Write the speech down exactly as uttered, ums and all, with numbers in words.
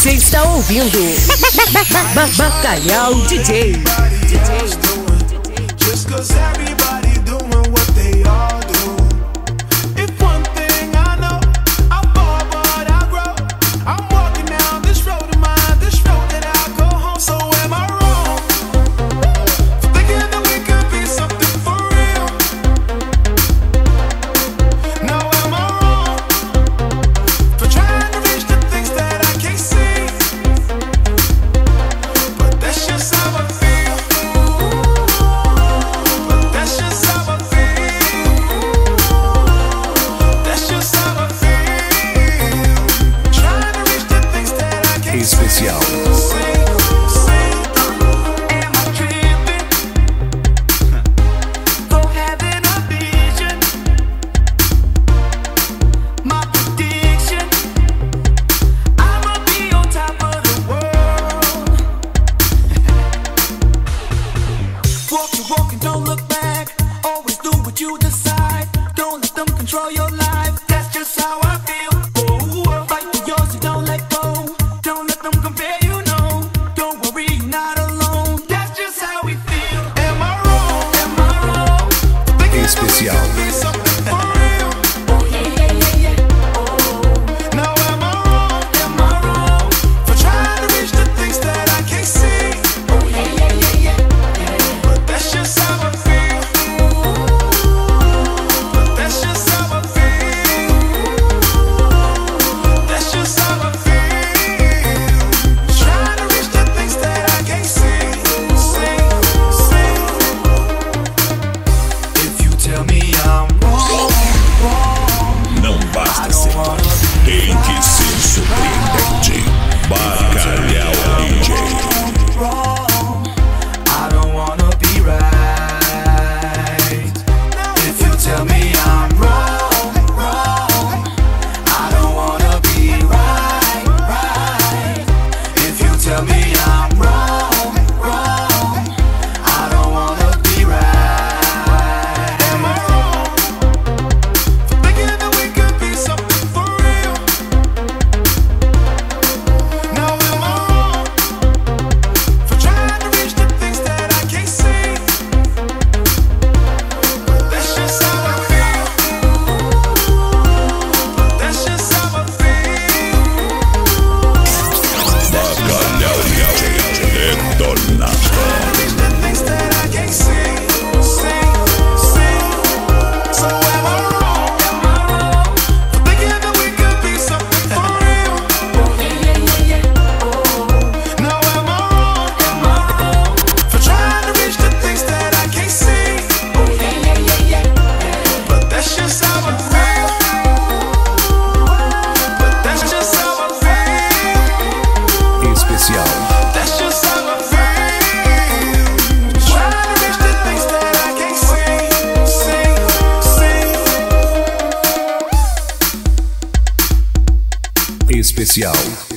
Você está ouvindo Bacalhau D J. Especial. Control your life, that's just how I feel. Oh, fight for yours, you don't let go. Don't let them compare you, no. Don't worry, you're not alone. That's just how we feel. Am I wrong? Am I wrong? Thinking Especial. that we could be something for real. Oh yeah, yeah, yeah, yeah. Oh. Now am I wrong? Am I wrong? For trying to reach the things that I can't see. Oh yeah, yeah, yeah, yeah, yeah. But that's just how I feel. But that's just how I feel. Não basta ser bom, tem que ser surpreendente. Bacalhau D J. I don't wanna be right. If you tell me I'm wrong, wrong, I don't wanna be right, right. If you tell me I'm wrong, wrong, I don't wanna be right. Am I wrong for thinking that we could be something for real? Now am I wrong for trying to reach the things that I can't see? But that's just how I feel. But that's just how I feel. Bacalhau D J detonado. Reach the things that I can't see, see, see. So am I wrong? Am I wrong for thinking that we could be something for real? Oh yeah, yeah, yeah, yeah. Oh. Now am I wrong? Am I wrong for trying to reach the things that I can't see? Oh yeah, yeah, yeah, yeah, yeah. But that's just how I feel. But that's just how I feel. Especial. That's just how I feel. Trying to reach the things that I can't see, see, see. Especial.